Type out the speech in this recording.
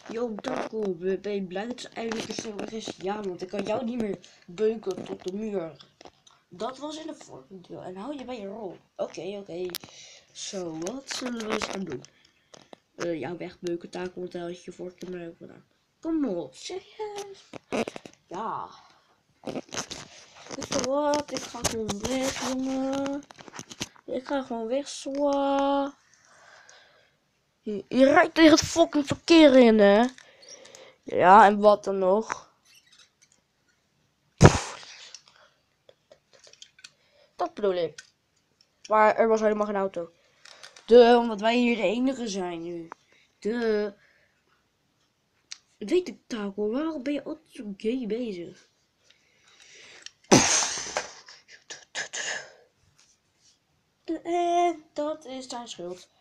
Yo, Taco, ben je blij dat ze eindelijk eens zo weg is? Ja, want ik kan jou niet meer beuken tot de muur. Dat was in de vorige deel. En hou je bij je rol. Oké. Zo, wat zullen we eens gaan doen? Jou wegbeuken, Taco, want daar had je vorige keer mee gedaan. Kom op, serieus? Ja. Weet je wat? Ik ga gewoon weg, jongen. Ik ga gewoon weg, zwa. Je rijdt tegen het fucking verkeer in, hè? Ja, en wat dan nog? Dat bedoel ik. Maar er was helemaal geen auto. Omdat wij hier de enige zijn nu. Weet ik, Taco, waarom ben je altijd zo gay bezig? En dat is zijn schuld.